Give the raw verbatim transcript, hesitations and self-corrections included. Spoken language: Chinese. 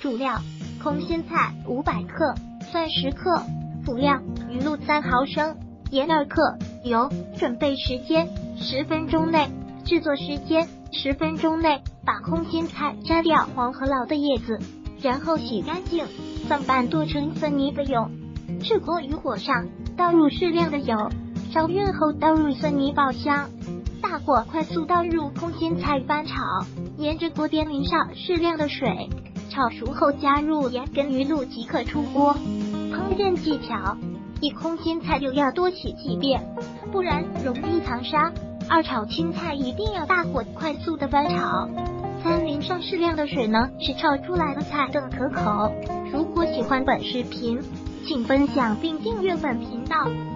主料：空心菜五百克，蒜十克，辅料：鱼露三毫升，盐二克，油。准备时间十分钟内，制作时间十分钟内。把空心菜摘掉黄和老的叶子，然后洗干净，放拌剁成粉泥备用。置锅于火上，倒入适量的油，烧匀后倒入蒜泥爆香。大火快速倒入空心菜翻炒，沿着锅边淋上适量的水，炒熟后加入盐跟鱼露即可出锅。烹饪技巧：一空心菜就要多洗几遍，不然容易藏沙。二炒青菜一定要大火快速的翻炒。三淋上适量的水呢，使炒出来的菜更可口。如果喜欢本视频，请分享并订阅本频道。